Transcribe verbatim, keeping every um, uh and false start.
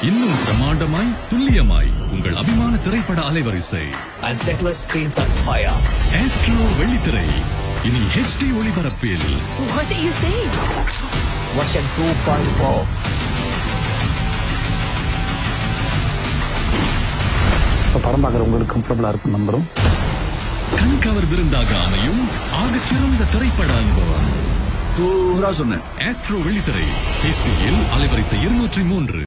இன்னும் பிரமாண்டமாய் துல்லியமாய் உங்கள் அபிமான திரைப்பட அலைவரிசை. And settler screens on fire. Astro வெள்ளித்திரை இனி H D ஒளிபரப்பில். What are you saying? Version two point oh. படம் பார்க்குற உங்களுக்கு கம்ஃபர்டபுளா இருக்கும் நம்புறோம். கண்கவர் விருந்தாக அமையும் ஆகச் சிறந்த திரைப்பட அனுபவம். சூப்பரா சொன்னேன். ஆஸ்ட்ரோ வெள்ளித்திரை H D யில் அலைவரிசை இருநூற்றி மூன்று.